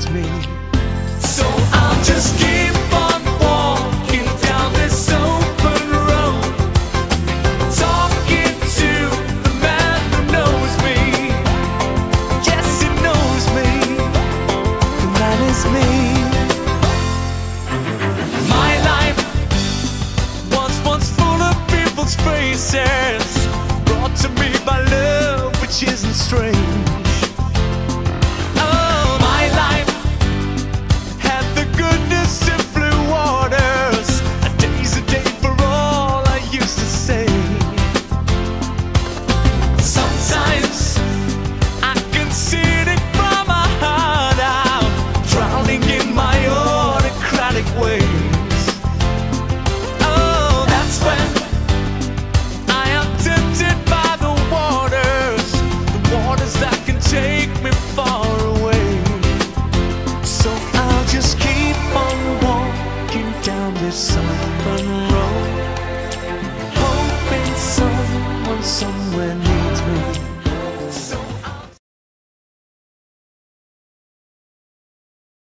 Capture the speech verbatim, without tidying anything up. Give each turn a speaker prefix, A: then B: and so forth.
A: me. So I'll just keep on walking down this open road, talking to the man who knows me. Yes, he knows me. The man is me.